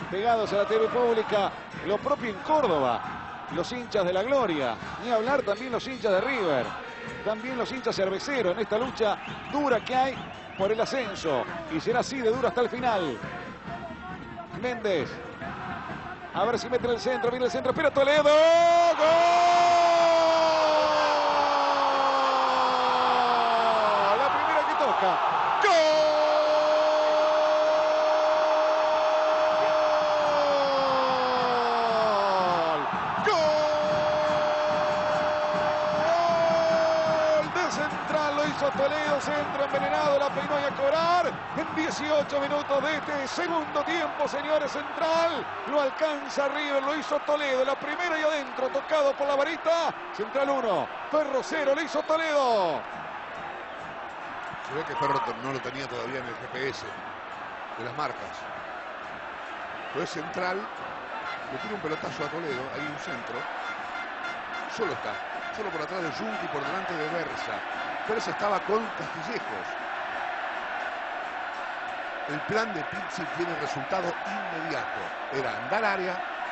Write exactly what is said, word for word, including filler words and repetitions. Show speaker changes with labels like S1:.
S1: pegados a la T V pública, lo propio en Córdoba, los hinchas de la Gloria, ni hablar también los hinchas de River, también los hinchas cerveceros en esta lucha dura que hay por el ascenso, y será así de duro hasta el final. Méndez, a ver si mete en el centro, viene el centro, espera Toledo, ¡gol! La primera que toca, ¡gol! Toledo, centro envenenado, la peinó y a cobrar en dieciocho minutos de este segundo tiempo, señores. Central, lo alcanza River, lo hizo Toledo, la primera y adentro, tocado por la varita. Central uno, Ferro cero, lo hizo Toledo.
S2: Se ve que Ferro no lo tenía todavía en el G P S de las marcas. Pues Central le tira un pelotazo a Toledo, ahí un centro. Solo está, solo por atrás de Junti, por delante de Versa. Versa estaba con Castillejos. El plan de Pizzi tiene resultado inmediato. Era andar área,